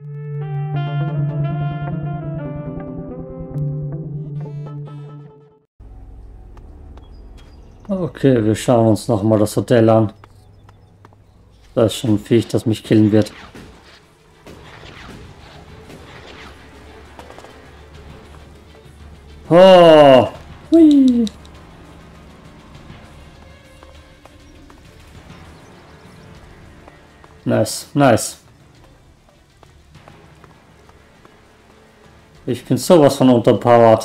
Okay, wir schauen uns nochmal das Hotel an. Da ist schon ein Viech, das mich killen wird. Oh! Hui. Nice, nice. Ich bin sowas von unterpowered.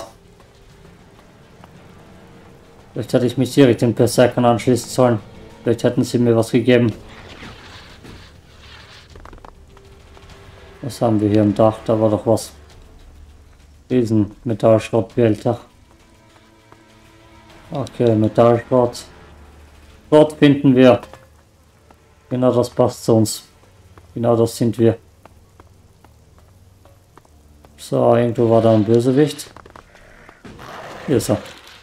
Vielleicht hätte ich mich direkt den Berserkern anschließen sollen. Vielleicht hätten sie mir was gegeben. Was haben wir hier im Dach? Da war doch was. Riesen Metallschrottbehälter. Okay, Metallschrott. Schrott finden wir. Genau, das passt zu uns. Genau, das sind wir. So, irgendwo war da ein Bösewicht. Hier ist er.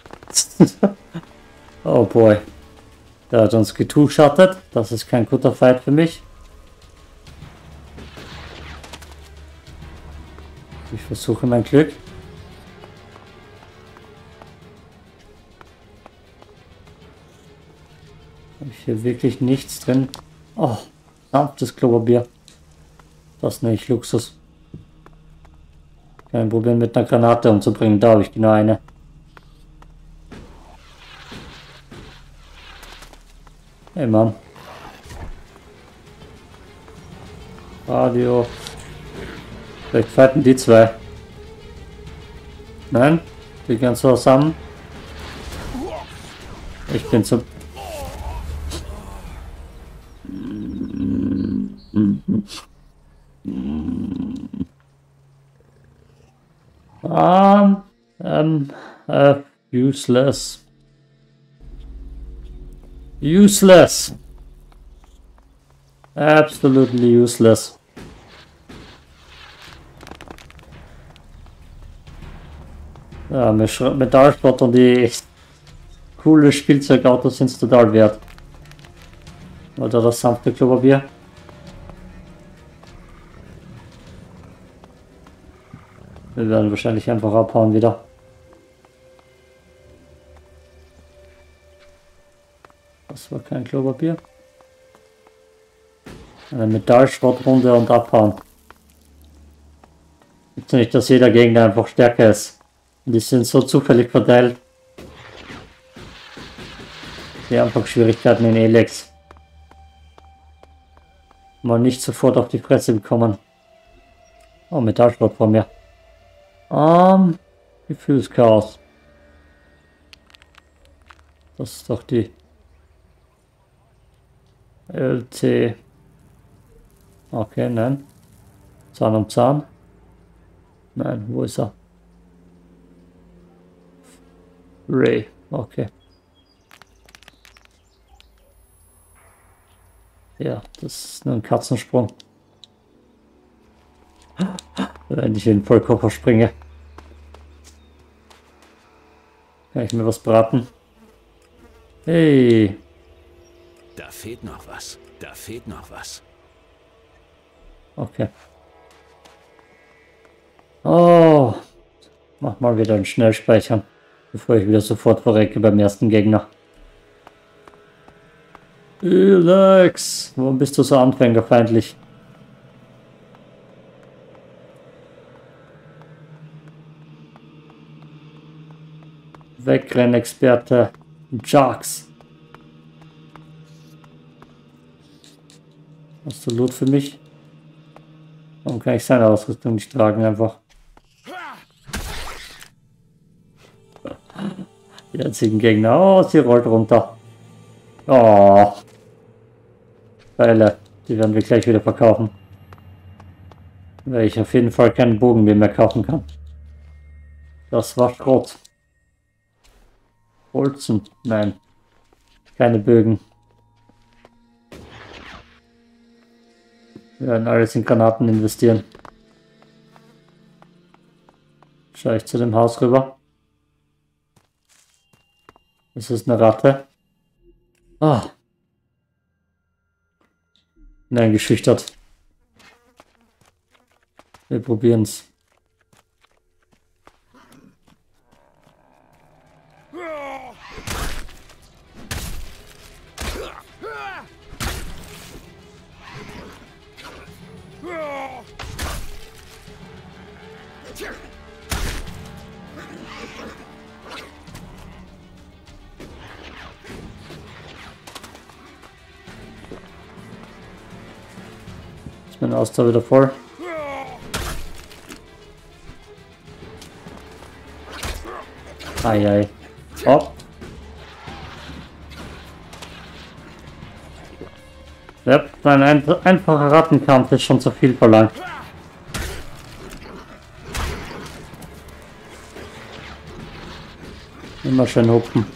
Oh boy. Der hat uns getuschattet. Das ist kein guter Fight für mich. Ich versuche mein Glück. Habe ich hier wirklich nichts drin? Oh, sanftes Klopapier. Das nenne ich Luxus. Kein Problem mit einer Granate umzubringen. Da habe ich genau eine. Hey Mann. Radio. Vielleicht fighten die zwei. Nein? Die gehen zusammen. Ich bin zu... Useless. Useless. Absolutely useless. Ja, Metallsport und die coole Spielzeugautos sind es total wert. Oder das sanfte Klopapier. Wir werden wahrscheinlich einfach abhauen wieder. Das war kein Klopapier. Eine Metallschrottrunde und abhauen. Gibt's nicht, dass jeder Gegner einfach stärker ist. Und die sind so zufällig verteilt. Die einfach Schwierigkeiten in Elex. Mal nicht sofort auf die Fresse bekommen. Oh, Metallschrott vor mir. Gefühlschaos. Das ist doch die LT. Okay, nein. Zahn um Zahn. Nein, wo ist er? Ray, okay. Ja, das ist nur ein Katzensprung. Wenn ich in den Vollkoffer springe. Kann ich mir was braten? Hey! Da fehlt noch was. Da fehlt noch was. Okay. Oh! Mach mal wieder einen Schnellspeichern, bevor ich wieder sofort verrecke beim ersten Gegner. Elex! Warum bist du so anfängerfeindlich? Wegrennexperte. Jax. Hast du Loot für mich? Warum kann ich seine Ausrüstung nicht tragen einfach? Die einzigen Gegner. Oh, sie rollt runter. Oh. Geile. Die werden wir gleich wieder verkaufen. Weil ich auf jeden Fall keinen Bogen mehr kaufen kann. Das war Schrott. Bolzen? Nein. Keine Bögen. Wir werden alles in Granaten investieren. Schaue ich zu dem Haus rüber. Das ist eine Ratte. Ah. Nein, geschüchtert. Wir probieren's. Ist mein Ausdauer wieder voll? Eieiei. Oh. Ja, ein einfacher Rattenkampf ist schon zu viel verlangt. Immer schön hupfen.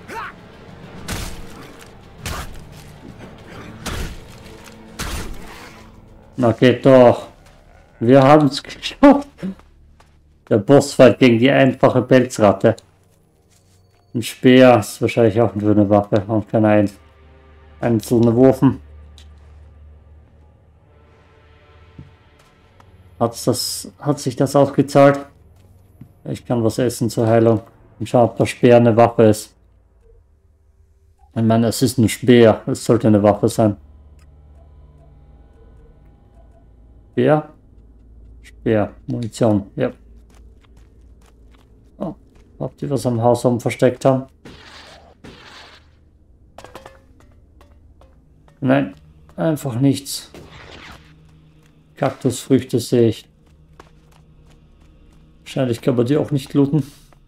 Na geht doch. Wir haben es geschafft. Der Bossfight gegen die einfache Pelzratte. Ein Speer ist wahrscheinlich auch nur eine Waffe und keine einzelne Wurfen. Hat sich das ausgezahlt? Ich kann was essen zur Heilung. Und schauen, ob der Speer eine Waffe ist. Ich meine, es ist ein Speer. Es sollte eine Waffe sein. Speer? Speer. Munition. Ja. Oh, ob die was am Haus oben versteckt haben? Nein, einfach nichts. Kaktusfrüchte sehe ich. Wahrscheinlich kann man die auch nicht looten.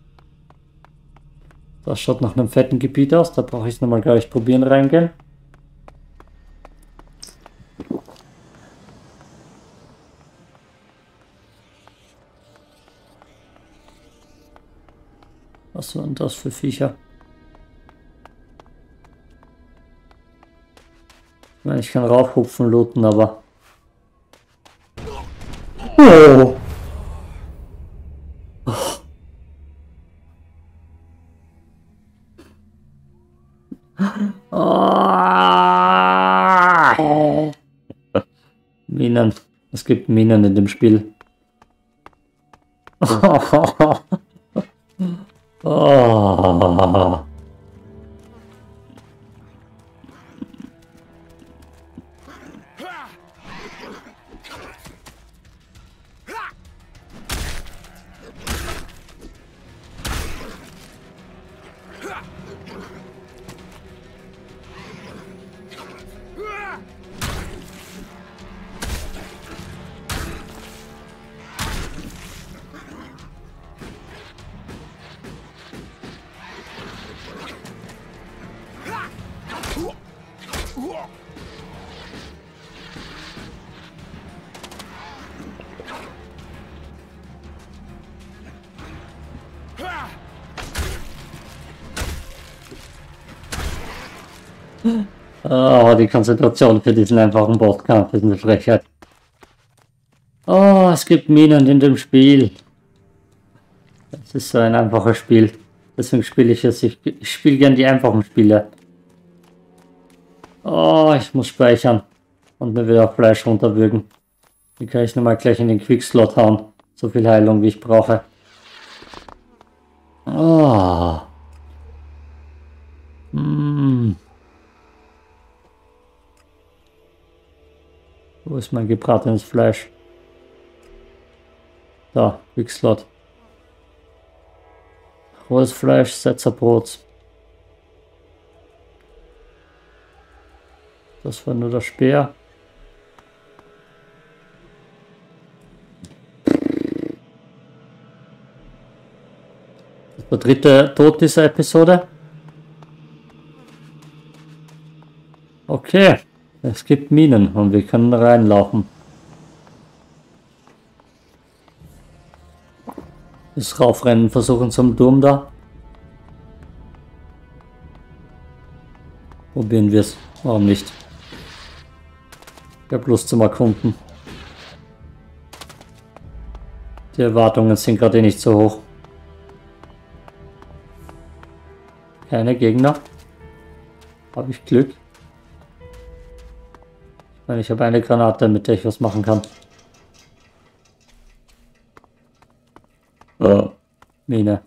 Das schaut nach einem fetten Gebiet aus. Da brauche ich es nochmal gleich probieren reingehen. Was waren das für Viecher? Ich meine, ich kann raufhupfen, looten, aber... Oh! Oh. Minen. Es gibt Minen in dem Spiel. Oh. Oh, die Konzentration für diesen einfachen Bosskampf ist eine Frechheit. Oh, es gibt Minen in dem Spiel. Das ist so ein einfaches Spiel. Deswegen spiele ich es. Ich spiele gern die einfachen Spiele. Oh, ich muss speichern. Und mir wieder Fleisch runterwürgen. Die kann ich nochmal gleich in den Quickslot hauen. So viel Heilung wie ich brauche. Oh. Wo ist mein gebratenes Fleisch? Da, Quickslot. Rohes Fleisch, Setzerbrot. Das war nur der Speer. Das ist der dritte Tod dieser Episode. Okay, es gibt Minen und wir können reinlaufen. Das Raufrennen versuchen zum Turm da. Probieren wir es. Warum nicht? Ich habe Lust zum Erkunden. Die Erwartungen sind gerade nicht so hoch. Keine Gegner. Habe ich Glück. Ich meine, ich habe eine Granate, mit der ich was machen kann. Mine.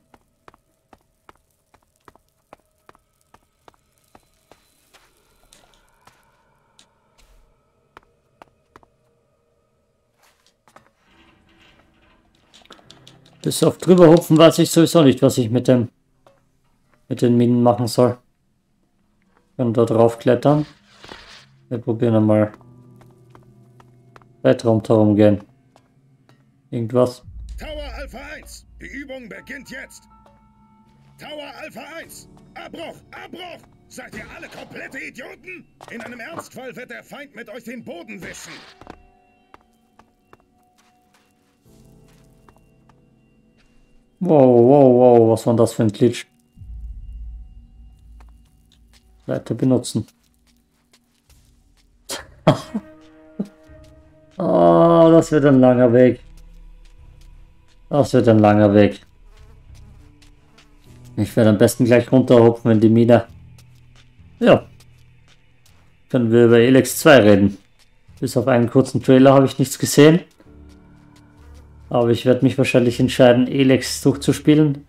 Bis auf drüber hupfen weiß ich sowieso nicht, was ich mit den Minen machen soll. Ich kann da drauf klettern. Wir probieren einmal Weltraum darum gehen. Irgendwas. Tower Alpha 1, die Übung beginnt jetzt. Tower Alpha 1, Abbruch, Abbruch! Seid ihr alle komplette Idioten? In einem Ernstfall wird der Feind mit euch den Boden wischen. Wow, was war das für ein Glitch? Leiter benutzen. Oh, das wird ein langer Weg. Das wird ein langer Weg. Ich werde am besten gleich runterhupfen in die Mine. Ja. Können wir über Elex 2 reden. Bis auf einen kurzen Trailer habe ich nichts gesehen. Aber ich werde mich wahrscheinlich entscheiden, Elex durchzuspielen.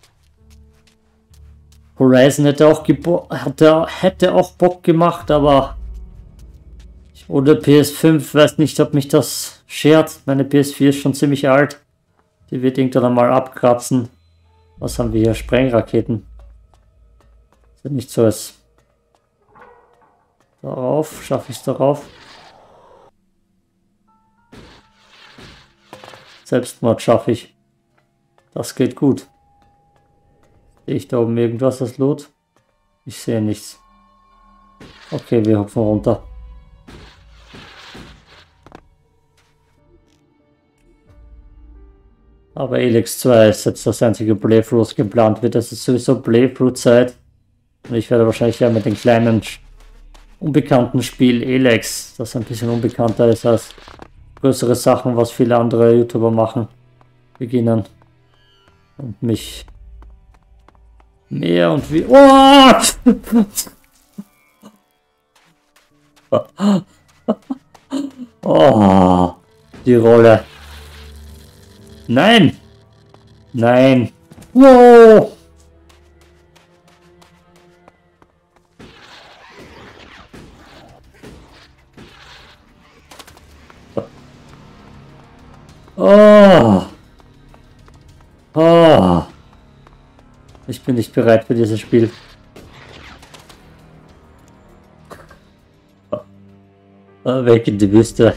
Horizon hätte auch Bock gemacht, aber oder PS5, weiß nicht, ob mich das schert. Meine PS4 ist schon ziemlich alt. Die wird irgendwann einmal abkratzen. Was haben wir hier? Sprengraketen. Sind nicht so als darauf. Schaffe ich es darauf? Selbstmord schaffe ich. Das geht gut. Sehe ich da oben irgendwas als Loot? Ich sehe nichts. Okay, wir hupfen runter. Aber Elex 2 ist jetzt das einzige Playthrough, geplant wird. Das ist sowieso Playthrough-Zeit. Und ich werde wahrscheinlich ja mit dem kleinen, unbekannten Spiel Elex, das ein bisschen unbekannter ist als größere Sachen, was viele andere YouTuber machen, beginnen. Und mich mehr und wie... Oh! Oh, die Rolle. Nein! Nein! Wow! Oh! Oh! Ich bin nicht bereit für dieses Spiel. Weg in die Wüste.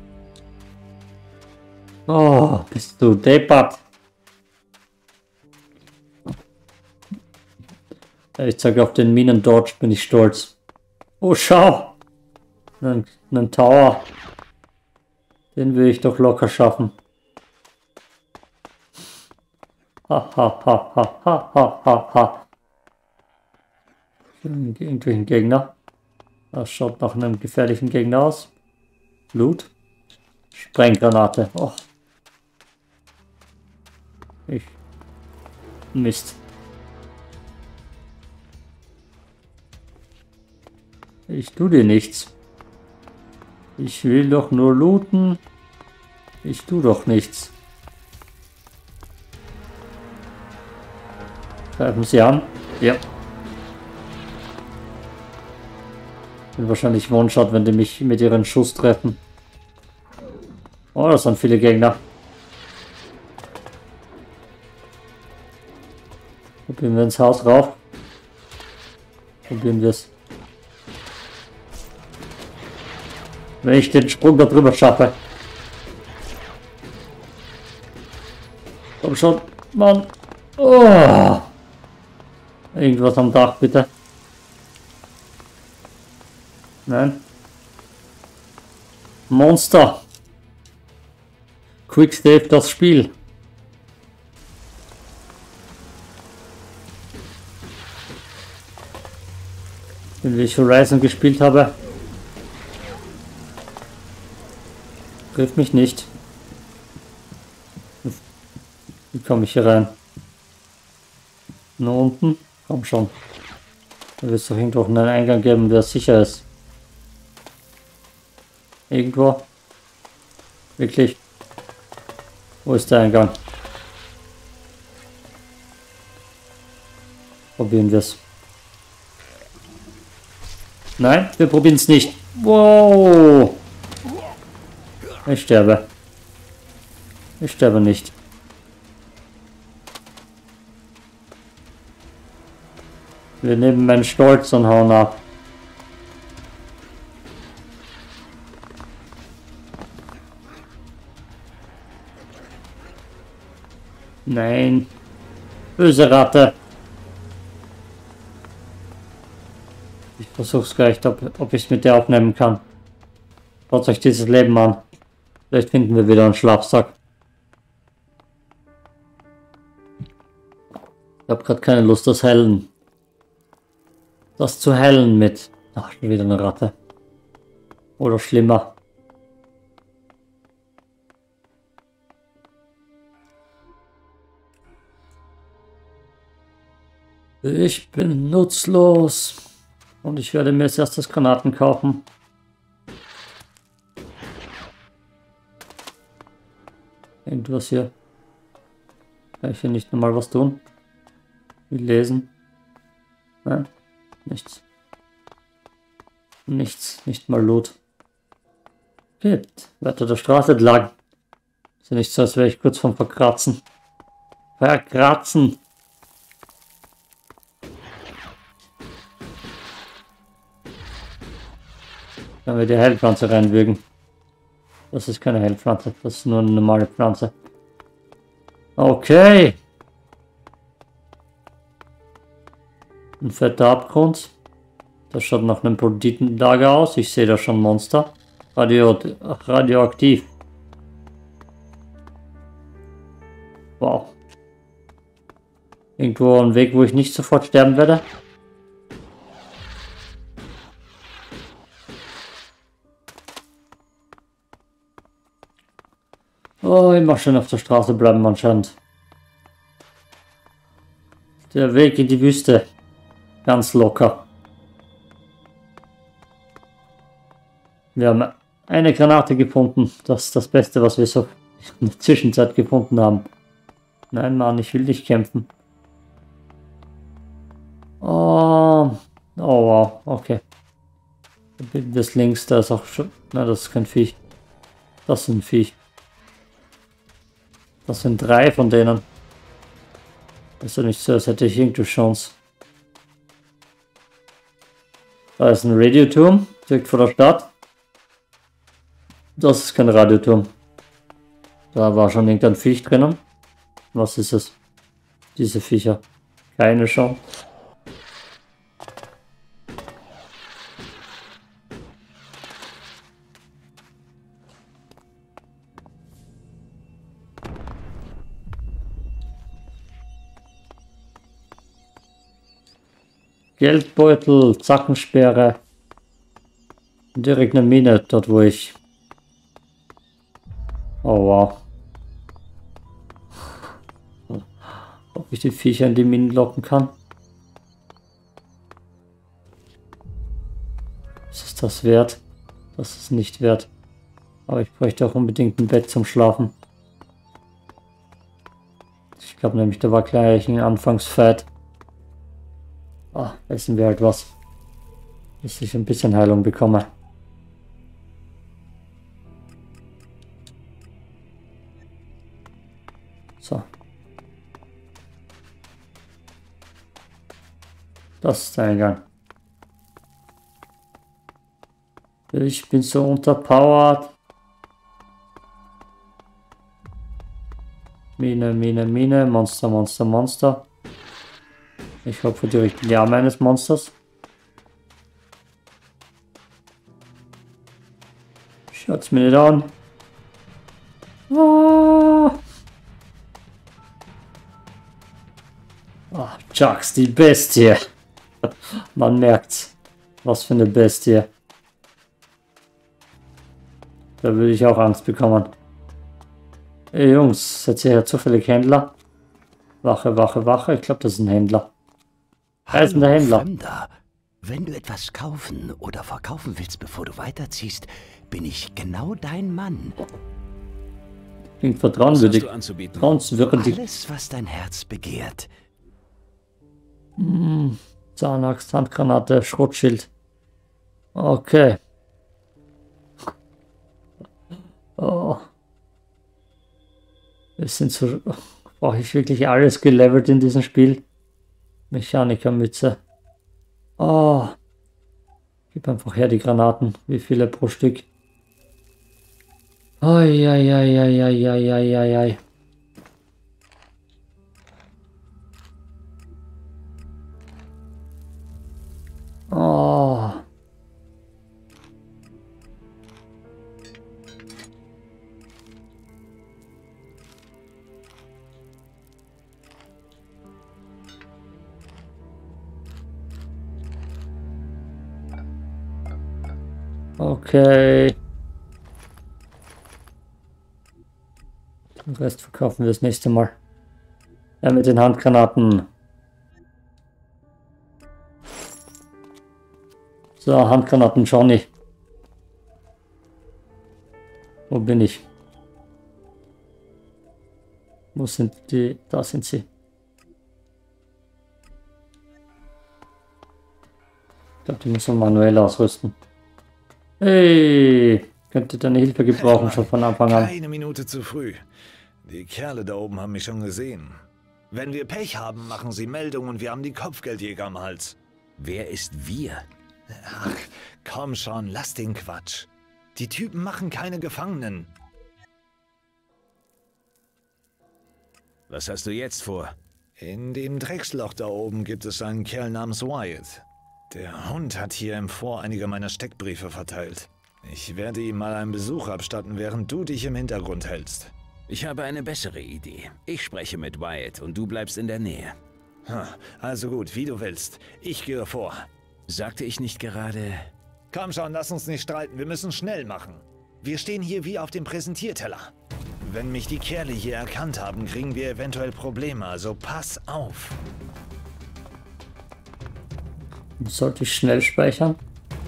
Oh, bist du deppert. Ich sage, auf den Minen-Dodge bin ich stolz. Oh, schau! Einen Tower. Den will ich doch locker schaffen. Ha, ha, ha, ha, ha, ha, ha, ha. Irgendwelchen Gegner. Das schaut nach einem gefährlichen Gegner aus. Blut. Sprenggranate. Oh. Mist. Ich tue dir nichts. Ich will doch nur looten. Ich tue doch nichts. Greifen Sie an. Ja. Bin wahrscheinlich One-Shot, wenn die mich mit ihren Schuss treffen. Oh, das sind viele Gegner. Probieren wir ins Haus rauf. Probieren wir es. Wenn ich den Sprung da drüber schaffe. Komm schon, Mann. Oh. Irgendwas am Dach, bitte. Nein. Monster. Quick Save das Spiel. Wenn ich Horizon gespielt habe. Trifft mich nicht. Wie komme ich hier rein? Nur unten? Komm schon. Da wird es doch irgendwo einen Eingang geben, der sicher ist. Irgendwo. Wirklich. Wo ist der Eingang? Probieren wir es. Nein, wir probieren es nicht. Wow. Ich sterbe. Ich sterbe nicht. Wir nehmen meinen Stolz und hauen ab. Nein. Böse Ratte. Ich versuch's gleich, ob ich es mit der aufnehmen kann. Schaut euch dieses Leben an. Vielleicht finden wir wieder einen Schlafsack. Ich habe gerade keine Lust, das zu hellen mit. Ach, schon wieder eine Ratte. Oder schlimmer. Ich bin nutzlos. Und ich werde mir als erstes Granaten kaufen. Irgendwas hier. Kann ich hier nicht nochmal was tun? Wie lesen? Nein, nichts. Nichts, nicht mal Loot. Gibt. Weiter der Straße entlang. Ist ja nicht so, als wäre ich kurz vom Verkratzen. Verkratzen! Können wir die Heilpflanze reinwürgen. Das ist keine Heilpflanze, das ist nur eine normale Pflanze. Okay. Ein fetter Abgrund. Das schaut nach einem Banditenlager aus. Ich sehe da schon Monster. Radioaktiv. Wow. Irgendwo ein Weg, wo ich nicht sofort sterben werde. Oh, immer schön auf der Straße bleiben anscheinend. Der Weg in die Wüste. Ganz locker. Wir haben eine Granate gefunden. Das ist das Beste, was wir so in der Zwischenzeit gefunden haben. Nein, Mann, ich will nicht kämpfen. Oh, oh wow, okay. Das links, da ist auch schon... Na, das ist kein Viech. Das ist ein Viech. Das sind 3 von denen. Ist ja nicht so, als hätte ich irgendeine Chance. Da ist ein Radioturm, direkt vor der Stadt. Das ist kein Radioturm. Da war schon irgendein Viech drinnen. Was ist es? Diese Viecher. Keine Chance. Geldbeutel, Zackensperre. Direkt eine Mine, dort wo ich... Oh wow. Ob ich die Viecher in die Minen locken kann? Ist das wert? Das ist nicht wert. Aber ich bräuchte auch unbedingt ein Bett zum Schlafen. Ich glaube nämlich, da war gleich ein Anfangsfett. Ah, essen wir halt was. Dass ich ein bisschen Heilung bekomme. So. Das ist der Eingang. Ich bin so unterpowered. Mine, Mine, Mine. Monster, Monster, Monster. Ich hoffe direkt in die Arme eines Monsters. Schaut's mir nicht an. Oh. Oh, Jax, die Bestie. Man merkt's. Was für eine Bestie. Da würde ich auch Angst bekommen. Ey Jungs, seid ihr ja zufällig Händler? Wache, Wache, Wache. Ich glaube, das ist ein Händler. Reisender Händler. Fremder. Wenn du etwas kaufen oder verkaufen willst, bevor du weiterziehst, bin ich genau dein Mann. Klingt vertrauenswürdig. Was hast du anzubieten? Vertrauenswürdig. Alles, was dein Herz begehrt. Zahnaxt, Handgranate, Schrottschild. Okay. Oh. Es sind so... Brauche ich wirklich alles gelevelt in diesem Spiel? Mechanikermütze. Oh. Gib einfach her die Granaten. Wie viele pro Stück? Ai. Oh. Okay. Den Rest verkaufen wir das nächste Mal. Ja, mit den Handgranaten. So, Handgranaten Johnny. Wo bin ich? Wo sind die? Da sind sie. Ich glaube, die müssen wir manuell ausrüsten. Hey, könnte deine Hilfe gebrauchen, schon von Anfang an. Keine Minute zu früh. Die Kerle da oben haben mich schon gesehen. Wenn wir Pech haben, machen sie Meldung und wir haben die Kopfgeldjäger am Hals. Wer ist wir? Ach, komm schon, lass den Quatsch. Die Typen machen keine Gefangenen. Was hast du jetzt vor? In dem Drecksloch da oben gibt es einen Kerl namens Wyatt. Der Hund hat hier im Fort einige meiner Steckbriefe verteilt. Ich werde ihm mal einen Besuch abstatten, während du dich im Hintergrund hältst. Ich habe eine bessere Idee. Ich spreche mit Wyatt und du bleibst in der Nähe. Also gut, wie du willst. Ich gehe vor. Sagte ich nicht gerade... Komm schon, lass uns nicht streiten. Wir müssen schnell machen. Wir stehen hier wie auf dem Präsentierteller. Wenn mich die Kerle hier erkannt haben, kriegen wir eventuell Probleme, also pass auf. Sollte ich schnell speichern?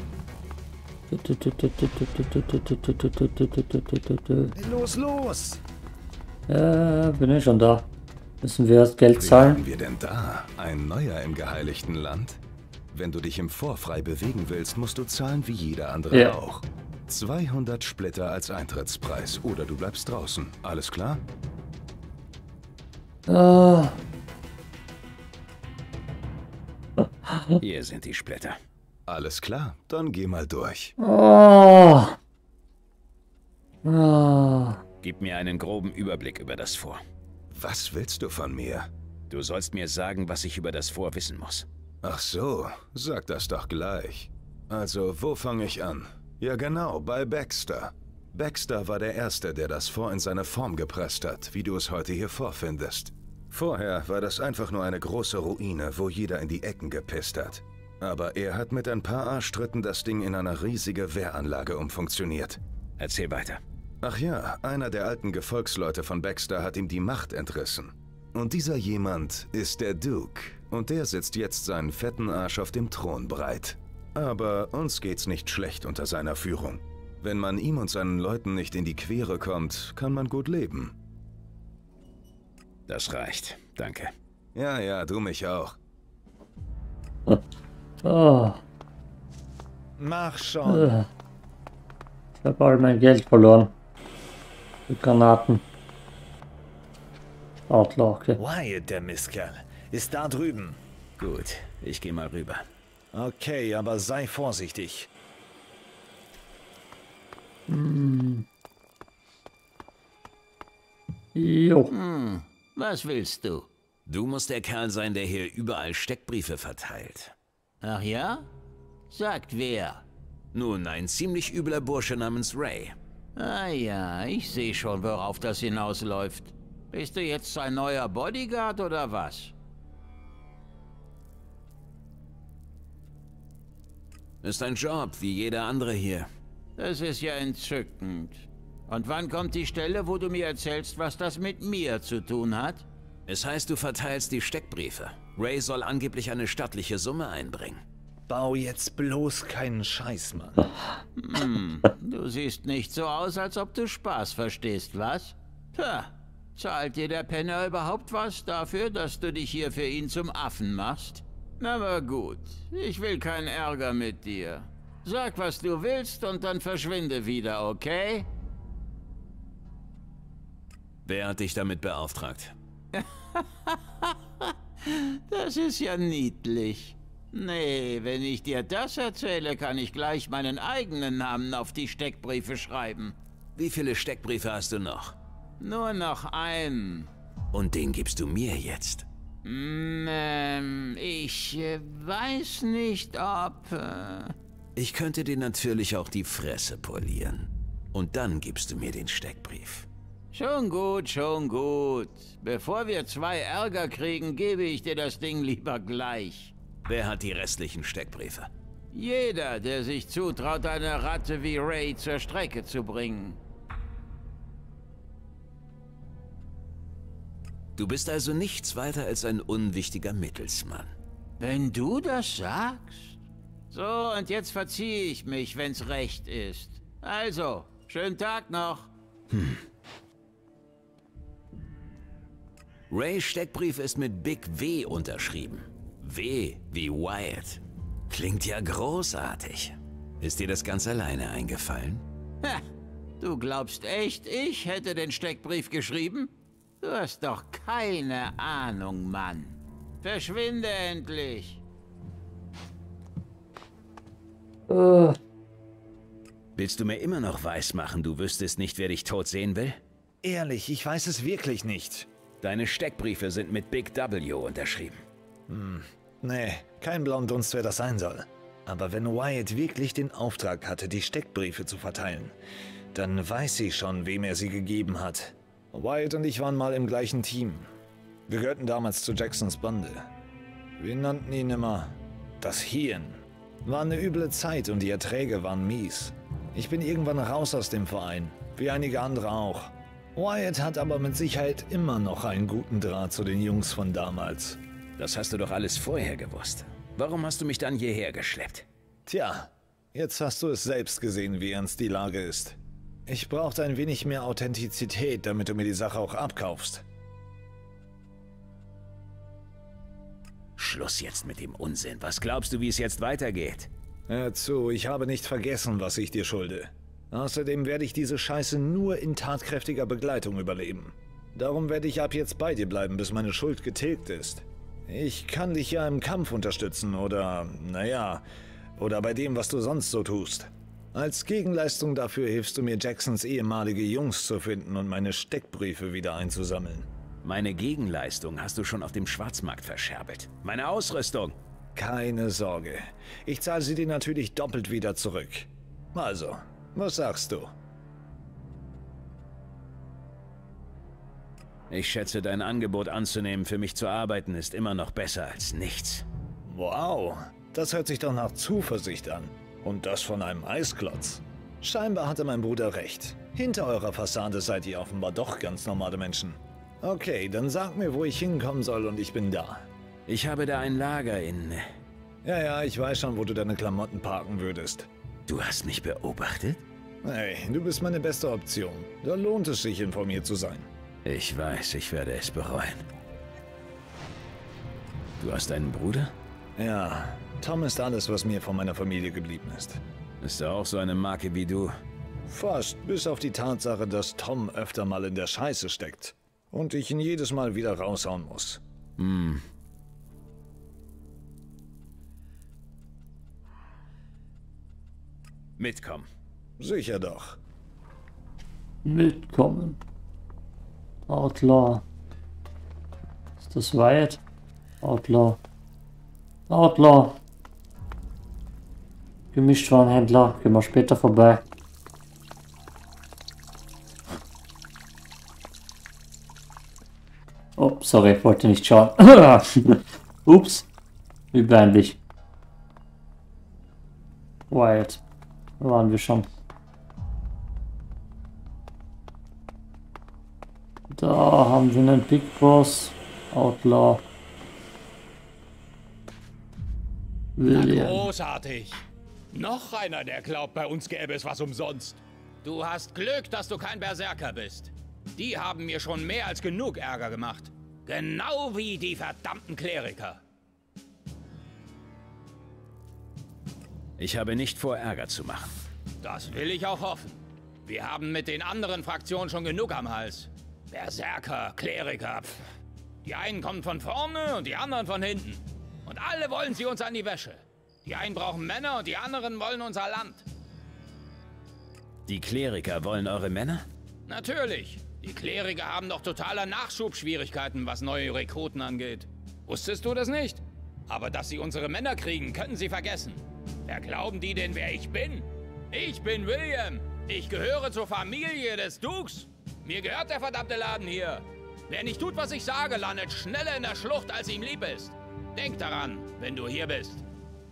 Los! Bin ich schon da. Müssen wir erst Geld Wie zahlen? haben wir denn da? Ein Neuer im geheiligten Land? Wenn du dich im Fort frei bewegen willst, musst du zahlen wie jeder andere Ja. auch. 200 Splitter als Eintrittspreis oder du bleibst draußen. Alles klar? Hier sind die Splitter. Alles klar, dann geh mal durch. Gib mir einen groben Überblick über das Fort. Was willst du von mir? Du sollst mir sagen, was ich über das Fort wissen muss. Ach so, sag das doch gleich. Also, wo fange ich an? Ja genau, bei Baxter. Baxter war der Erste, der das Fort in seine Form gepresst hat, wie du es heute hier vorfindest. Vorher war das einfach nur eine große Ruine, wo jeder in die Ecken gepisst hat. Aber er hat mit ein paar Arschtritten das Ding in eine riesige Wehranlage umfunktioniert. Erzähl weiter. Ach ja, einer der alten Gefolgsleute von Baxter hat ihm die Macht entrissen. Und dieser jemand ist der Duke. Und der sitzt jetzt seinen fetten Arsch auf dem Thron breit. Aber uns geht's nicht schlecht unter seiner Führung. Wenn man ihm und seinen Leuten nicht in die Quere kommt, kann man gut leben. Das reicht. Danke. Ja, du mich auch. Oh, Mach schon. ich habe all mein Geld verloren. Die Granaten. Outlaw, okay. Wyatt, der Mistkerl, ist da drüben. Gut, ich gehe mal rüber. Okay, aber sei vorsichtig. Jo. Was willst du? Du musst der Kerl sein, der hier überall Steckbriefe verteilt. Ach ja? Sagt wer? Nun, ein ziemlich übler Bursche namens Ray. Ah ja, ich sehe schon, worauf das hinausläuft. Bist du jetzt sein neuer Bodyguard oder was? Ist ein Job, wie jeder andere hier. Das ist ja entzückend. Und wann kommt die Stelle, wo du mir erzählst, was das mit mir zu tun hat? Es heißt, du verteilst die Steckbriefe. Ray soll angeblich eine stattliche Summe einbringen. Bau jetzt bloß keinen Scheiß, Mann. Du siehst nicht so aus, als ob du Spaß verstehst, was? Tja, zahlt dir der Penner überhaupt was dafür, dass du dich hier für ihn zum Affen machst? Aber gut, ich will keinen Ärger mit dir. Sag, was du willst und dann verschwinde wieder, okay? Wer hat dich damit beauftragt? Das ist ja niedlich. Nee, wenn ich dir das erzähle, kann ich gleich meinen eigenen Namen auf die Steckbriefe schreiben. Wie viele Steckbriefe hast du noch? Nur noch einen. Und den gibst du mir jetzt. Ich weiß nicht, ob... Ich könnte dir natürlich auch die Fresse polieren. Und dann gibst du mir den Steckbrief. Schon gut, schon gut. Bevor wir 2 Ärger kriegen, gebe ich dir das Ding lieber gleich. Wer hat die restlichen Steckbriefe? Jeder, der sich zutraut, eine Ratte wie Ray zur Strecke zu bringen. Du bist also nichts weiter als ein unwichtiger Mittelsmann. Wenn du das sagst. So, und jetzt verziehe ich mich, wenn's recht ist. Also, schönen Tag noch. Rays Steckbrief ist mit Big W unterschrieben. W wie Wyatt. Klingt ja großartig. Ist dir das ganz alleine eingefallen? Ha, du glaubst echt, ich hätte den Steckbrief geschrieben? Du hast doch keine Ahnung, Mann. Verschwinde endlich. Willst du mir immer noch weismachen, du wüsstest nicht, wer dich tot sehen will? Ehrlich, ich weiß es wirklich nicht. Deine Steckbriefe sind mit Big W unterschrieben. Nee, kein blauen Dunst, wer das sein soll. Aber wenn Wyatt wirklich den Auftrag hatte, die Steckbriefe zu verteilen, dann weiß sie schon, wem er sie gegeben hat. Wyatt und ich waren mal im gleichen Team. Wir gehörten damals zu Jacksons Bande. Wir nannten ihn immer das Hirn. War eine üble Zeit und die Erträge waren mies. Ich bin irgendwann raus aus dem Verein, wie einige andere auch. Wyatt hat aber mit Sicherheit immer noch einen guten Draht zu den Jungs von damals. Das hast du doch alles vorher gewusst. Warum hast du mich dann hierher geschleppt? Tja, jetzt hast du es selbst gesehen, wie ernst die Lage ist. Ich brauchte ein wenig mehr Authentizität, damit du mir die Sache auch abkaufst. Schluss jetzt mit dem Unsinn. Was glaubst du, wie es jetzt weitergeht? Hör zu, ich habe nicht vergessen, was ich dir schulde. Außerdem werde ich diese Scheiße nur in tatkräftiger Begleitung überleben. Darum werde ich ab jetzt bei dir bleiben, bis meine Schuld getilgt ist. Ich kann dich ja im Kampf unterstützen oder, naja, oder bei dem, was du sonst so tust. Als Gegenleistung dafür hilfst du mir, Jacksons ehemalige Jungs zu finden und meine Steckbriefe wieder einzusammeln. Meine Gegenleistung hast du schon auf dem Schwarzmarkt verscherbelt. Meine Ausrüstung. Keine Sorge. Ich zahle sie dir natürlich doppelt wieder zurück. Also, was sagst du? Ich schätze, dein Angebot anzunehmen, für mich zu arbeiten, ist immer noch besser als nichts. Wow, das hört sich doch nach Zuversicht an. Und das von einem Eisklotz. Scheinbar hatte mein Bruder recht. Hinter eurer Fassade seid ihr offenbar doch ganz normale Menschen. Okay, dann sag mir, wo ich hinkommen soll und ich bin da. Ich habe da ein Lager in... Ja, ich weiß schon, wo du deine Klamotten parken würdest. Du hast mich beobachtet? Hey, du bist meine beste Option. Da lohnt es sich, informiert zu sein. Ich weiß, ich werde es bereuen. Du hast einen Bruder? Ja, Tom ist alles, was mir von meiner Familie geblieben ist. Ist er auch so eine Marke wie du? Fast, bis auf die Tatsache, dass Tom öfter mal in der Scheiße steckt. Und ich ihn jedes Mal wieder raushauen muss. Mitkommen. Sicher doch. Mitkommen. Outlaw. Ist das Wyatt? Outlaw. Outlaw. Gemischtwarenhändler. Gehen wir später vorbei. Oh, sorry, wollte nicht schauen. Ups. Wie peinlich. Wyatt. Da waren wir schon. Da haben wir einen Big Boss. Outlaw. William. Großartig. Noch einer, der glaubt, bei uns gäbe es was umsonst. Du hast Glück, dass du kein Berserker bist. Die haben mir schon mehr als genug Ärger gemacht. Genau wie die verdammten Kleriker. Ich habe nicht vor, Ärger zu machen. Das will ich auch hoffen. Wir haben mit den anderen Fraktionen schon genug am Hals. Berserker, Kleriker, pff. Die einen kommen von vorne und die anderen von hinten. Und alle wollen sie uns an die Wäsche. Die einen brauchen Männer und die anderen wollen unser Land. Die Kleriker wollen eure Männer? Natürlich. Die Kleriker haben doch totaler Nachschubschwierigkeiten, was neue Rekruten angeht. Wusstest du das nicht? Aber dass sie unsere Männer kriegen, können sie vergessen. Wer glauben die denn, wer ich bin? Ich bin William. Ich gehöre zur Familie des Dukes. Mir gehört der verdammte Laden hier. Wer nicht tut, was ich sage, landet schneller in der Schlucht, als ihm lieb ist. Denk daran, wenn du hier bist.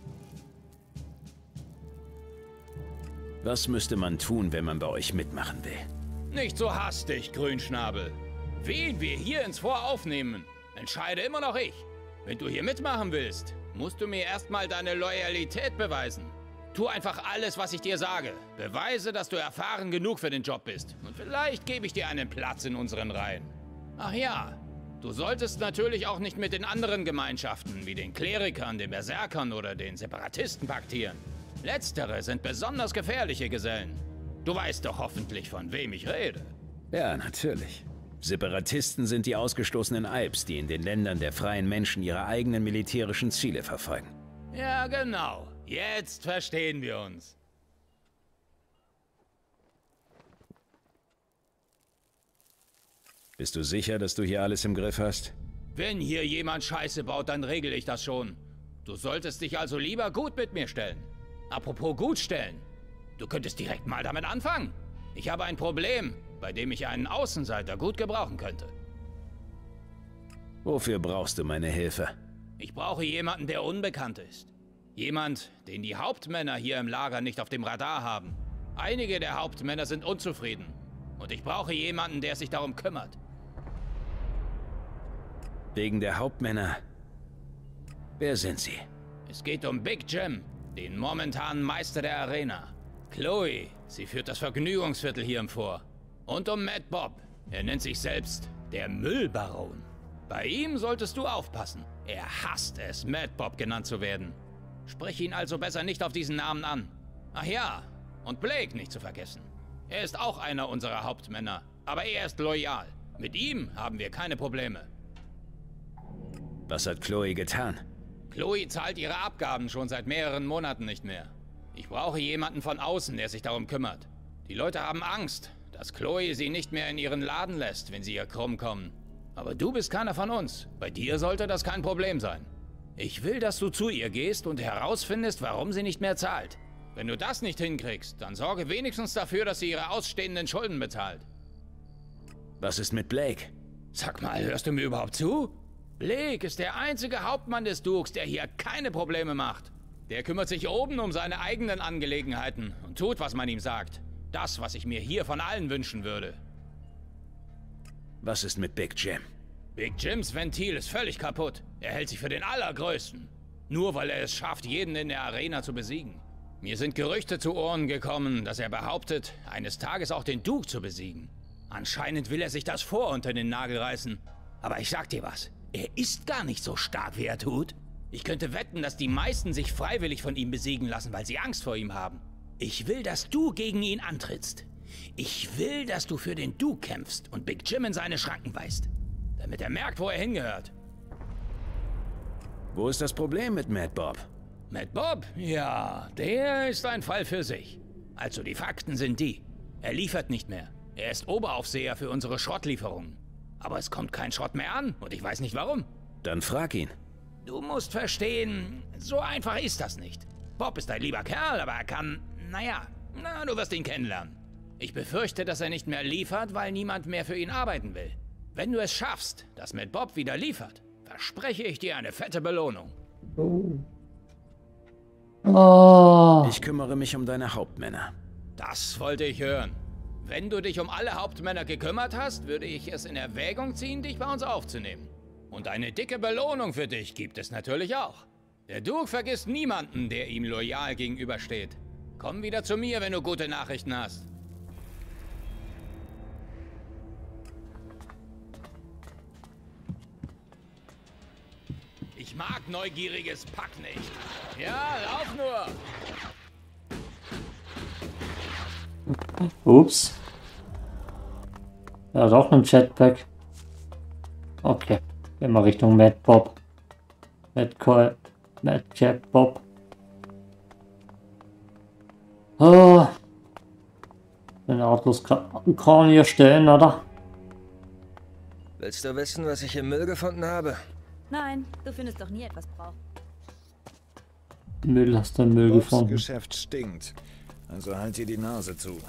Was müsste man tun, wenn man bei euch mitmachen will? Nicht so hastig, Grünschnabel. Wen wir hier ins Fort aufnehmen, entscheide immer noch ich. Wenn du hier mitmachen willst, musst du mir erstmal deine Loyalität beweisen. Tu einfach alles, was ich dir sage. Beweise, dass du erfahren genug für den Job bist. Und vielleicht gebe ich dir einen Platz in unseren Reihen. Ach ja, du solltest natürlich auch nicht mit den anderen Gemeinschaften, wie den Klerikern, den Berserkern oder den Separatisten paktieren. Letztere sind besonders gefährliche Gesellen. Du weißt doch hoffentlich, von wem ich rede. Ja, natürlich. Separatisten sind die ausgestoßenen Alps, die in den Ländern der freien Menschen ihre eigenen militärischen Ziele verfolgen. Ja, genau. Jetzt verstehen wir uns. Bist du sicher, dass du hier alles im Griff hast? Wenn hier jemand Scheiße baut, dann regle ich das schon. Du solltest dich also lieber gut mit mir stellen. Apropos gut stellen. Du könntest direkt mal damit anfangen. Ich habe ein Problem, bei dem ich einen Außenseiter gut gebrauchen könnte. Wofür brauchst du meine Hilfe? Ich brauche jemanden, der unbekannt ist. Jemand, den die Hauptmänner hier im Lager nicht auf dem Radar haben. Einige der Hauptmänner sind unzufrieden. Und ich brauche jemanden, der sich darum kümmert. Wegen der Hauptmänner? Wer sind sie? Es geht um Big Jim, den momentanen Meister der Arena. Chloe, sie führt das Vergnügungsviertel hier im Fort. Und um Mad Bob. Er nennt sich selbst der Müllbaron. Bei ihm solltest du aufpassen. Er hasst es, Mad Bob genannt zu werden. Sprich ihn also besser nicht auf diesen Namen an. Ach ja, und Blake nicht zu vergessen. Er ist auch einer unserer Hauptmänner, aber er ist loyal. Mit ihm haben wir keine Probleme. Was hat Chloe getan? Chloe zahlt ihre Abgaben schon seit mehreren Monaten nicht mehr. Ich brauche jemanden von außen, der sich darum kümmert. Die Leute haben Angst, dass Chloe sie nicht mehr in ihren Laden lässt, wenn sie hier krumm kommen. Aber du bist keiner von uns. Bei dir sollte das kein Problem sein. Ich will, dass du zu ihr gehst und herausfindest, warum sie nicht mehr zahlt. Wenn du das nicht hinkriegst, dann sorge wenigstens dafür, dass sie ihre ausstehenden Schulden bezahlt. Was ist mit Blake? Sag mal, hörst du mir überhaupt zu? Blake ist der einzige Hauptmann des Dukes, der hier keine Probleme macht. Der kümmert sich oben um seine eigenen Angelegenheiten und tut, was man ihm sagt. Das, was ich mir hier von allen wünschen würde. Was ist mit Big Jim? Big Jims Ventil ist völlig kaputt. Er hält sich für den Allergrößten. Nur weil er es schafft, jeden in der Arena zu besiegen. Mir sind Gerüchte zu Ohren gekommen, dass er behauptet, eines Tages auch den Duke zu besiegen. Anscheinend will er sich das Fort unter den Nagel reißen. Aber ich sag dir was, er ist gar nicht so stark, wie er tut. Ich könnte wetten, dass die meisten sich freiwillig von ihm besiegen lassen, weil sie Angst vor ihm haben. Ich will, dass du gegen ihn antrittst. Ich will, dass du für den Duke kämpfst und Big Jim in seine Schranken weist. Damit er merkt, wo er hingehört. Wo ist das Problem mit Mad Bob? Mad Bob? Ja, der ist ein Fall für sich. Also die Fakten sind die. Er liefert nicht mehr. Er ist Oberaufseher für unsere Schrottlieferungen. Aber es kommt kein Schrott mehr an und ich weiß nicht warum. Dann frag ihn. Du musst verstehen, so einfach ist das nicht. Bob ist ein lieber Kerl, aber er kann, du wirst ihn kennenlernen. Ich befürchte, dass er nicht mehr liefert, weil niemand mehr für ihn arbeiten will. Wenn du es schaffst, dass Mad Bob wieder liefert, verspreche ich dir eine fette Belohnung. Ich kümmere mich um deine Hauptmänner. Das wollte ich hören. Wenn du dich um alle Hauptmänner gekümmert hast, würde ich es in Erwägung ziehen, dich bei uns aufzunehmen. Und eine dicke Belohnung für dich gibt es natürlich auch. Der Duke vergisst niemanden, der ihm loyal gegenübersteht. Komm wieder zu mir, wenn du gute Nachrichten hast. Ich mag neugieriges Pack nicht. Ja, lauf nur! Ups. Ja, doch ein Jetpack. Okay. Gehen wir Richtung Mad Bob. Mad Jet Bob. Oh. Den Autos kann hier stehen, oder? Willst du wissen, was ich im Müll gefunden habe? Nein, du findest doch nie etwas brauch. Müll, hast du Müll Bobs gefunden? Geschäft stinkt. Also halt dir die Nase zu.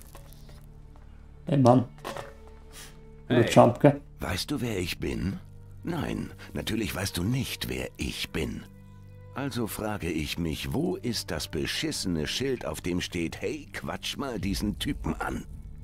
Hey Mann. Hey. Du Jumpke. Weißt du, wer ich bin? Nein, natürlich weißt du nicht, wer ich bin. Also frage ich mich, wo ist das beschissene Schild, auf dem steht, hey, quatsch mal diesen Typen an?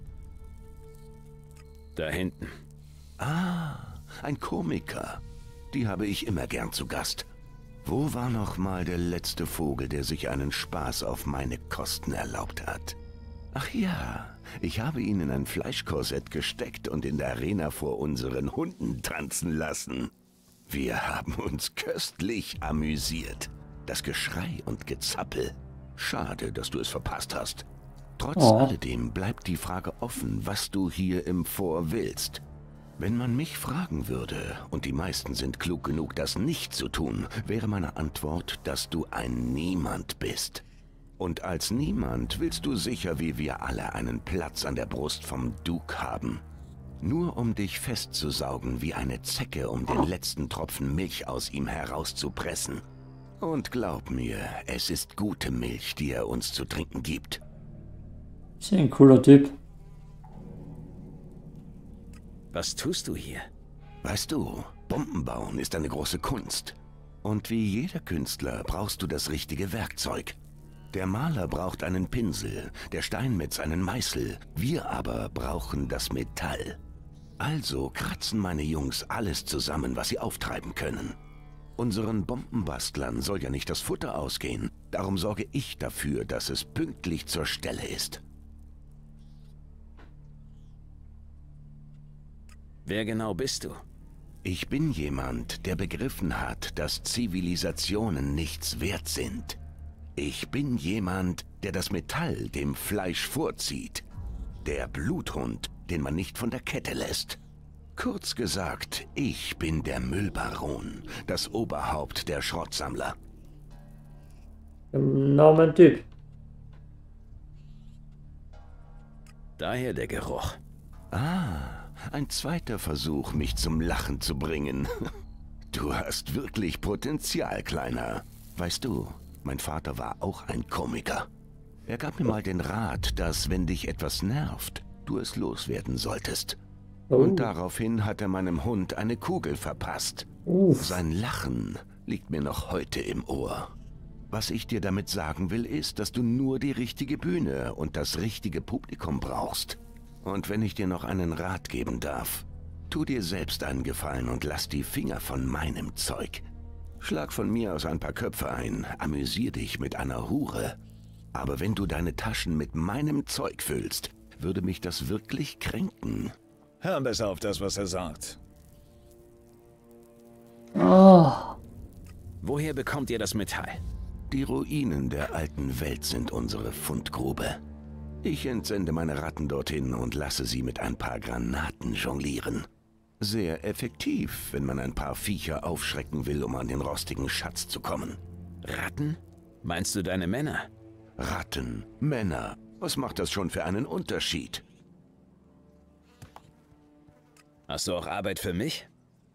Da hinten. Ah, ein Komiker. Die habe ich immer gern zu Gast. Wo war noch mal der letzte Vogel, der sich einen Spaß auf meine Kosten erlaubt hat? Ach ja, ich habe ihn in ein Fleischkorsett gesteckt und in der Arena vor unseren Hunden tanzen lassen. Wir haben uns köstlich amüsiert. Das Geschrei und Gezappel. Schade, dass du es verpasst hast. Trotz alledem bleibt die Frage offen, was du hier im Fort willst. Wenn man mich fragen würde, und die meisten sind klug genug, das nicht zu tun, wäre meine Antwort, dass du ein Niemand bist. Und als Niemand willst du sicher wie wir alle einen Platz an der Brust vom Duke haben. Nur um dich festzusaugen wie eine Zecke, um den letzten Tropfen Milch aus ihm herauszupressen. Und glaub mir, es ist gute Milch, die er uns zu trinken gibt. Ist ein cooler Typ. Was tust du hier? Weißt du, Bomben bauen ist eine große Kunst. Und wie jeder Künstler brauchst du das richtige Werkzeug. Der Maler braucht einen Pinsel, der Steinmetz einen Meißel, wir aber brauchen das Metall. Also kratzen meine Jungs alles zusammen, was sie auftreiben können. Unseren Bombenbastlern soll ja nicht das Futter ausgehen, darum sorge ich dafür, dass es pünktlich zur Stelle ist. Wer genau bist du? Ich bin jemand, der begriffen hat, dass Zivilisationen nichts wert sind. Ich bin jemand, der das Metall dem Fleisch vorzieht. Der Bluthund, den man nicht von der Kette lässt. Kurz gesagt, ich bin der Müllbaron, das Oberhaupt der Schrottsammler. Genau mein Typ. Daher der Geruch. Ah, ein zweiter Versuch, mich zum Lachen zu bringen. Du hast wirklich Potenzial, Kleiner. Weißt du, mein Vater war auch ein Komiker. Er gab mir mal den Rat, dass, wenn dich etwas nervt, du es loswerden solltest. Und daraufhin hat er meinem Hund eine Kugel verpasst. Sein Lachen liegt mir noch heute im Ohr. Was ich dir damit sagen will, ist, dass du nur die richtige Bühne und das richtige Publikum brauchst. Und wenn ich dir noch einen Rat geben darf, tu dir selbst einen Gefallen und lass die Finger von meinem Zeug. Schlag von mir aus ein paar Köpfe ein, amüsier dich mit einer Hure. Aber wenn du deine Taschen mit meinem Zeug füllst, würde mich das wirklich kränken. Hör besser auf das, was er sagt. Woher bekommt ihr das Metall? Die Ruinen der alten Welt sind unsere Fundgrube. Ich entsende meine Ratten dorthin und lasse sie mit ein paar Granaten jonglieren. Sehr effektiv, wenn man ein paar Viecher aufschrecken will, um an den rostigen Schatz zu kommen. Ratten? Meinst du deine Männer? Ratten, Männer, was macht das schon für einen Unterschied? Hast du auch Arbeit für mich?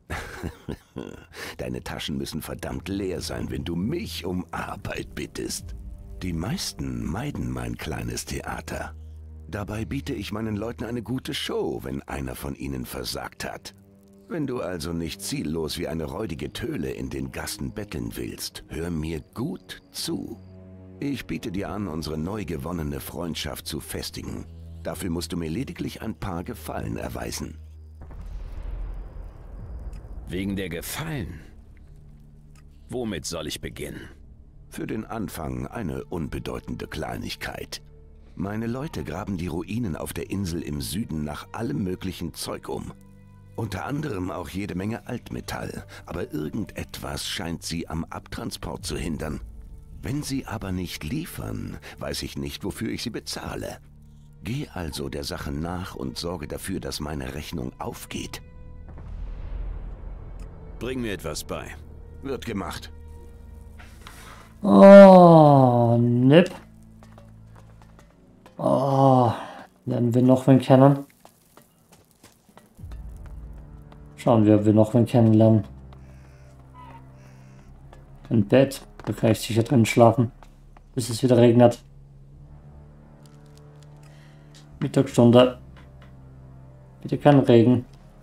Deine Taschen müssen verdammt leer sein, wenn du mich um Arbeit bittest. Die meisten meiden mein kleines Theater. Dabei biete ich meinen Leuten eine gute Show, wenn einer von ihnen versagt hat. Wenn du also nicht ziellos wie eine räudige Töle in den Gassen betteln willst, hör mir gut zu. Ich biete dir an, unsere neu gewonnene Freundschaft zu festigen. Dafür musst du mir lediglich ein paar Gefallen erweisen. Wegen der Gefallen? Womit soll ich beginnen? Für den Anfang eine unbedeutende Kleinigkeit. Meine Leute graben die Ruinen auf der Insel im Süden nach allem möglichen Zeug um. Unter anderem auch jede Menge Altmetall, aber irgendetwas scheint sie am Abtransport zu hindern. Wenn sie aber nicht liefern, weiß ich nicht, wofür ich sie bezahle. Geh also der Sache nach und sorge dafür, dass meine Rechnung aufgeht. Bring mir etwas bei. Wird gemacht. Oh, nipp. Oh, lernen wir noch wen kennen? Schauen wir, ob wir noch wen kennenlernen. Ein Bett, da kann ich sicher drin schlafen, bis es wieder regnet. Mittagsstunde. Bitte kein Regen.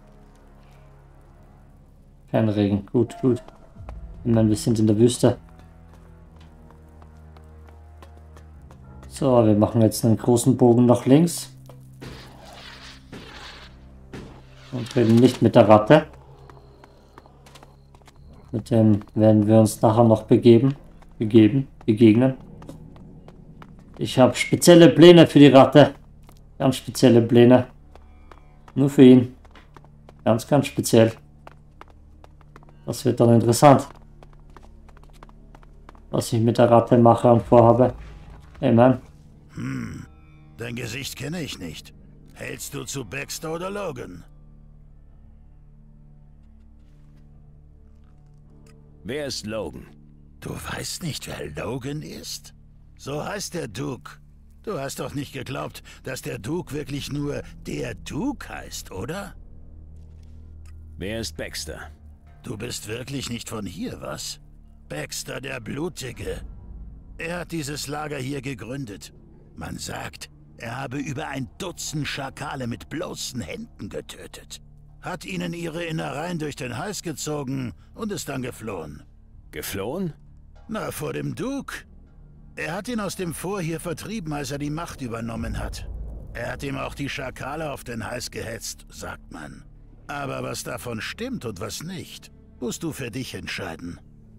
Kein Regen, gut, gut. Ich meine, wir sind in der Wüste. So, wir machen jetzt einen großen Bogen nach links. Und reden nicht mit der Ratte. Mit dem werden wir uns nachher noch begegnen. Ich habe spezielle Pläne für die Ratte. Ganz spezielle Pläne. Nur für ihn. Ganz, ganz speziell. Das wird dann interessant. Was ich mit der Ratte mache und vorhabe. Hey, Mann. Dein Gesicht kenne ich nicht. Hältst du zu Baxter oder Logan? Wer ist Logan? Du weißt nicht, wer Logan ist? So heißt der Duke. Du hast doch nicht geglaubt, dass der Duke wirklich nur der Duke heißt, oder? Wer ist Baxter? Du bist wirklich nicht von hier, was? Baxter der Blutige. Er hat dieses Lager hier gegründet. Man sagt, er habe über 1 Dutzend Schakale mit bloßen Händen getötet. Hat ihnen ihre Innereien durch den Hals gezogen und ist dann geflohen. Geflohen? Na, vor dem Duke. Er hat ihn aus dem Fort hier vertrieben, als er die Macht übernommen hat. Er hat ihm auch die Schakale auf den Hals gehetzt, sagt man. Aber was davon stimmt und was nicht, musst du für dich entscheiden.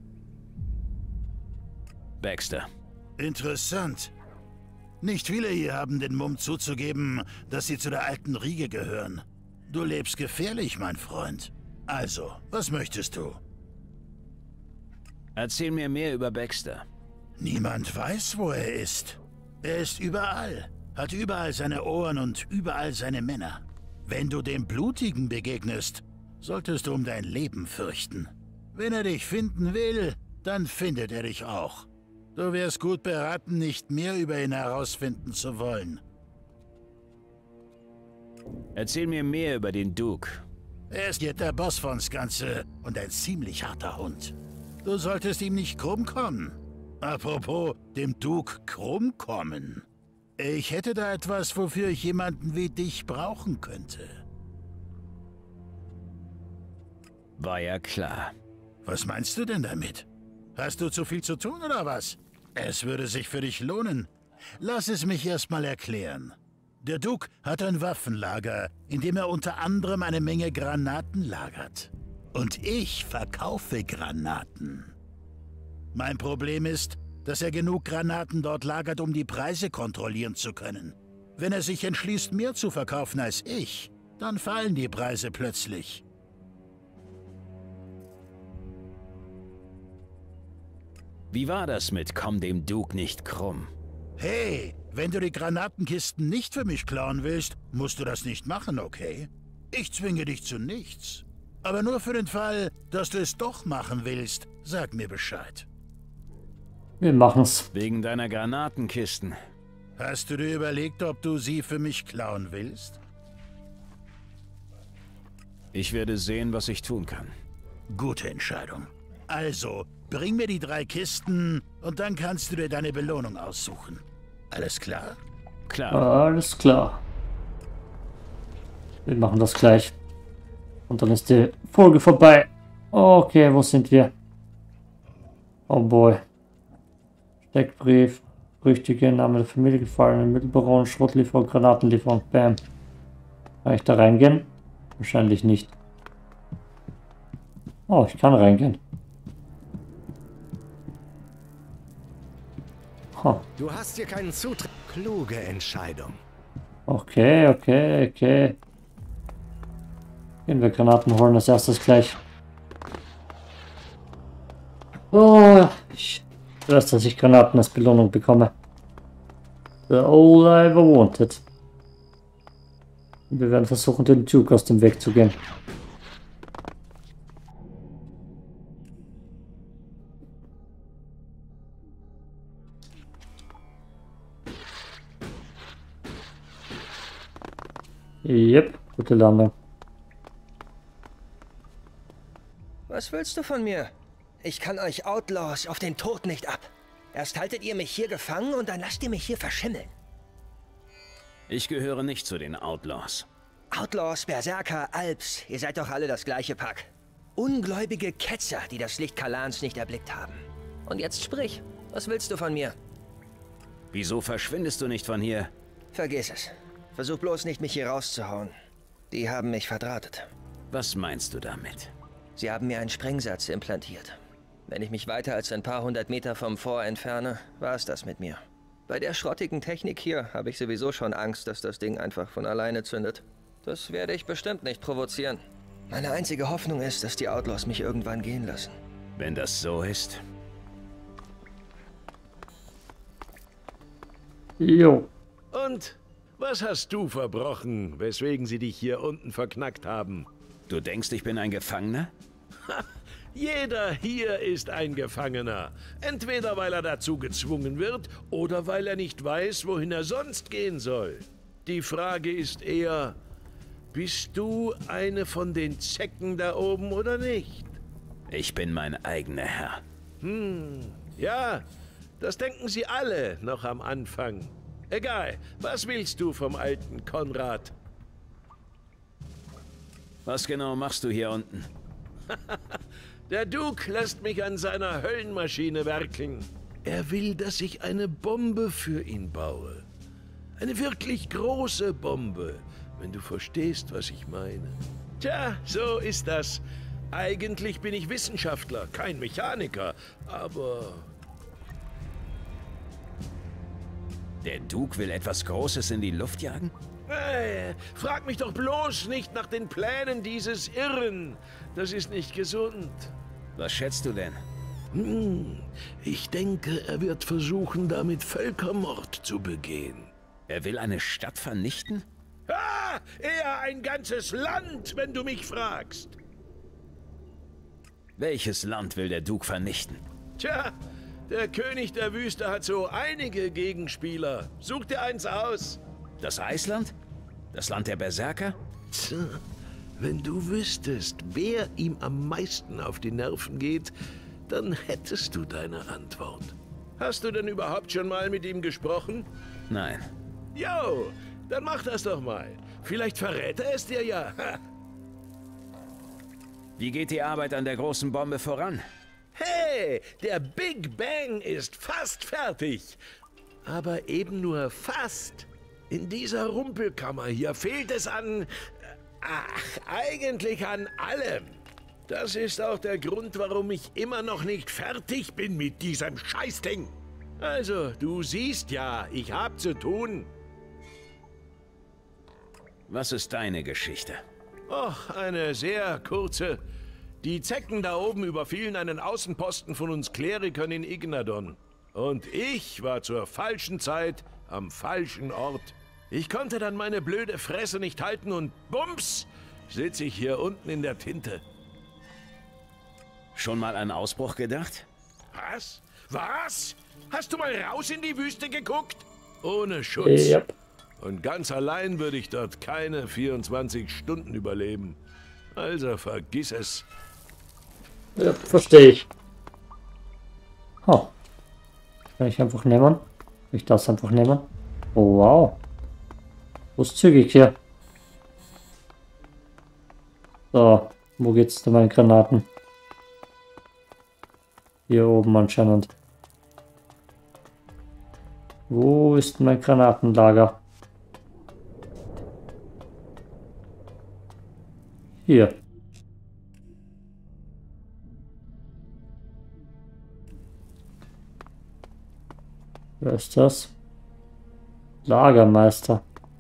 Baxter. Interessant. Nicht viele hier haben den Mumm zuzugeben, dass sie zu der alten Riege gehören. Du lebst gefährlich, mein Freund. Also, was möchtest du? Erzähl mir mehr über Baxter. Niemand weiß, wo er ist. Er ist überall, hat überall seine Ohren und überall seine Männer. Wenn du dem Blutigen begegnest, solltest du um dein Leben fürchten. Wenn er dich finden will, dann findet er dich auch. Du wärst gut beraten, nicht mehr über ihn herausfinden zu wollen. Erzähl mir mehr über den Duke. Er ist jetzt der Boss von's Ganze und ein ziemlich harter Hund. Du solltest ihm nicht krumm kommen. Apropos, dem Duke krumm kommen. Ich hätte da etwas, wofür ich jemanden wie dich brauchen könnte. War ja klar. Was meinst du denn damit? Hast du zu viel zu tun oder was? Es würde sich für dich lohnen. Lass es mich erstmal erklären. Der Duke hat ein Waffenlager, in dem er unter anderem eine Menge Granaten lagert. Und ich verkaufe Granaten. Mein Problem ist, dass er genug Granaten dort lagert, um die Preise kontrollieren zu können. Wenn er sich entschließt, mehr zu verkaufen als ich, dann fallen die Preise plötzlich. Wie war das mit Komm dem Duke nicht krumm? Hey, wenn du die Granatenkisten nicht für mich klauen willst, musst du das nicht machen, okay? Ich zwinge dich zu nichts. Aber nur für den Fall, dass du es doch machen willst, sag mir Bescheid. Wir machen's. Wegen deiner Granatenkisten. Hast du dir überlegt, ob du sie für mich klauen willst? Ich werde sehen, was ich tun kann. Gute Entscheidung. Also, bring mir die 3 Kisten und dann kannst du dir deine Belohnung aussuchen. Alles klar? Klar. Alles klar. Wir machen das gleich. Und dann ist die Folge vorbei. Okay, wo sind wir? Oh boy. Steckbrief. Rüchtige Name der Familie gefallen. Mittelbaron, Schrottlieferung, Granatenlieferung. Bam. Kann ich da reingehen? Wahrscheinlich nicht. Oh, ich kann reingehen. Huh. Du hast hier keinen Zutritt. Kluge Entscheidung. Okay, okay, okay. Gehen wir Granaten holen als erstes gleich. Oh, ich weiß, dass ich Granaten als Belohnung bekomme. The all I ever wanted. Und wir werden versuchen, den Duke aus dem Weg zu gehen. Yep, gute Landung. Was willst du von mir? Ich kann euch Outlaws auf den Tod nicht ab. Erst haltet ihr mich hier gefangen und dann lasst ihr mich hier verschimmeln. Ich gehöre nicht zu den Outlaws. Outlaws, Berserker, Alps, ihr seid doch alle das gleiche Pack. Ungläubige Ketzer, die das Licht Kalans nicht erblickt haben. Und jetzt sprich, was willst du von mir? Wieso verschwindest du nicht von hier? Vergiss es. Versuch bloß nicht, mich hier rauszuhauen. Die haben mich verdrahtet. Was meinst du damit? Sie haben mir einen Sprengsatz implantiert. Wenn ich mich weiter als ein paar hundert Meter vom Fort entferne, war es das mit mir. Bei der schrottigen Technik hier habe ich sowieso schon Angst, dass das Ding einfach von alleine zündet. Das werde ich bestimmt nicht provozieren. Meine einzige Hoffnung ist, dass die Outlaws mich irgendwann gehen lassen. Wenn das so ist. Jo. Und was hast du verbrochen, weswegen sie dich hier unten verknackt haben? Du denkst, ich bin ein Gefangener? Jeder hier ist ein Gefangener. Entweder weil er dazu gezwungen wird oder weil er nicht weiß, wohin er sonst gehen soll. Die Frage ist eher, bist du eine von den Zecken da oben oder nicht? Ich bin mein eigener Herr. Ja, das denken sie alle noch am Anfang. Egal, was willst du vom alten Konrad? Was genau machst du hier unten? Der Duke lässt mich an seiner Höllenmaschine werkeln. Er will, dass ich eine Bombe für ihn baue. Eine wirklich große Bombe, wenn du verstehst, was ich meine. Tja, so ist das. Eigentlich bin ich Wissenschaftler, kein Mechaniker, aber... Der Duke will etwas Großes in die Luft jagen? Hey, frag mich doch bloß nicht nach den Plänen dieses Irren. Das ist nicht gesund. Was schätzt du denn? Ich denke, er wird versuchen, damit Völkermord zu begehen. Er will eine Stadt vernichten? Ah, eher ein ganzes Land, wenn du mich fragst. Welches Land will der Duke vernichten? Tja, der König der Wüste hat so einige Gegenspieler. Such dir eins aus. Das Eisland? Das Land der Berserker? Tja, wenn du wüsstest, wer ihm am meisten auf die Nerven geht, dann hättest du deine Antwort. Hast du denn überhaupt schon mal mit ihm gesprochen? Nein. Jo, dann mach das doch mal. Vielleicht verrät er es dir ja. Wie geht die Arbeit an der großen Bombe voran? Hey, der Big Bang ist fast fertig. Aber eben nur fast. In dieser Rumpelkammer hier fehlt es an... eigentlich an allem. Das ist auch der Grund, warum ich immer noch nicht fertig bin mit diesem Scheißding. Also, du siehst ja, ich hab zu tun. Was ist deine Geschichte? Och, eine sehr kurze. Die Zecken da oben überfielen einen Außenposten von uns Klerikern in Ignadon. Und ich war zur falschen Zeit am falschen Ort. Ich konnte dann meine blöde Fresse nicht halten und bums, sitze ich hier unten in der Tinte. Schon mal an Ausbruch gedacht? Was? Was? Hast du mal raus in die Wüste geguckt? Ohne Schutz. Yep. Und ganz allein würde ich dort keine 24 Stunden überleben. Also vergiss es. Ja, verstehe ich. Oh. Kann ich einfach nehmen? Kann ich das einfach nehmen? Oh, wow. Großzügig hier. So, wo geht's denn meine Granaten? Hier oben anscheinend. Wo ist mein Granatenlager? Hier. Wer ist das? Lagermeister.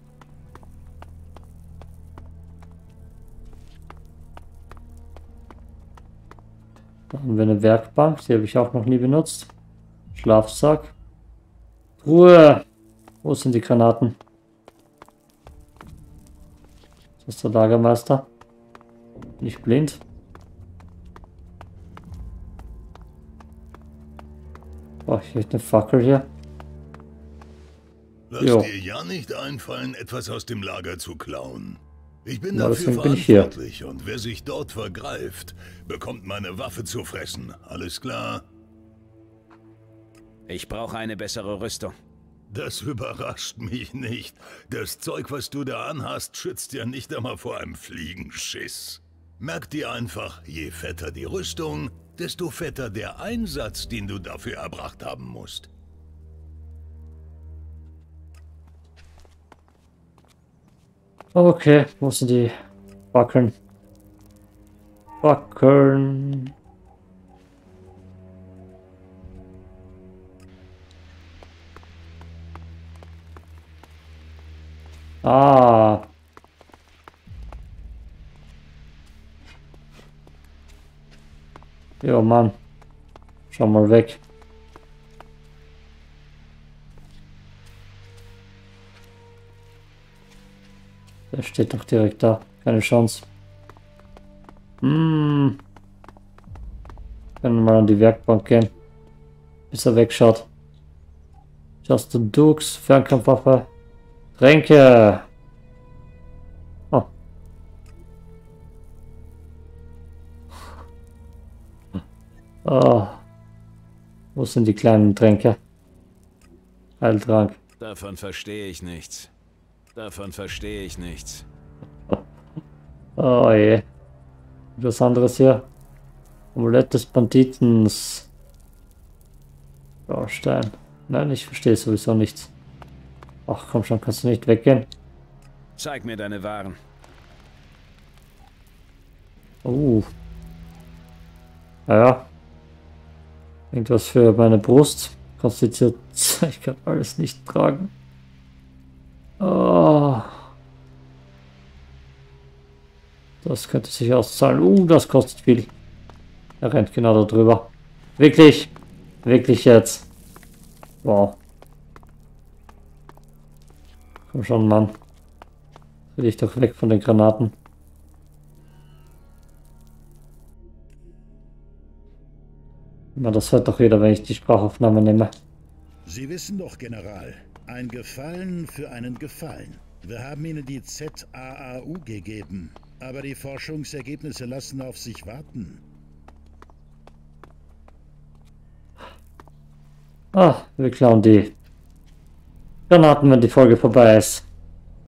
Da haben wir eine Werkbank, die habe ich auch noch nie benutzt. Schlafsack. Ruhe! Wo sind die Granaten? Das ist der Lagermeister. Nicht blind. Brauche ich echt eine Fackel hier? Lass Jo. dir ja nicht einfallen, etwas aus dem Lager zu klauen. Ich bin Ja, dafür deswegen bin ich hier. verantwortlich und wer sich dort vergreift, bekommt meine Waffe zu fressen. Alles klar? Ich brauche eine bessere Rüstung. Das überrascht mich nicht. Das Zeug, was du da anhast, schützt ja nicht einmal vor einem Fliegenschiss. Merk dir einfach, je fetter die Rüstung, desto fetter der Einsatz, den du dafür erbracht haben musst. Okay, wo sind die Fackeln? Fackeln. Ah. Jo, Mann. Schau mal weg. Der steht doch direkt da. Keine Chance. Können mal an die Werkbank gehen. Bis er wegschaut. Justin Dukes, Fernkampfwaffe. Tränke. Oh. Oh. Wo sind die kleinen Tränke? Heiltrank. Davon verstehe ich nichts. Davon verstehe ich nichts. Oh je. Was anderes hier. Amulett des Banditens. Baustein. Nein, ich verstehe sowieso nichts. Ach komm schon, kannst du nicht weggehen? Zeig mir deine Waren. Naja. Irgendwas für meine Brust. Konstituiert. Ich kann alles nicht tragen. Oh. Das könnte sich auszahlen. Das kostet viel. Er rennt genau da drüber. Wirklich? Wirklich jetzt? Wow. Komm schon, Mann. Will ich doch weg von den Granaten. Na, das hört doch jeder, wenn ich die Sprachaufnahme nehme. Sie wissen doch, General, ein Gefallen für einen Gefallen. Wir haben Ihnen die ZAAU gegeben, aber die Forschungsergebnisse lassen auf sich warten. Ah, wir klauen die Granaten, wenn die Folge vorbei ist.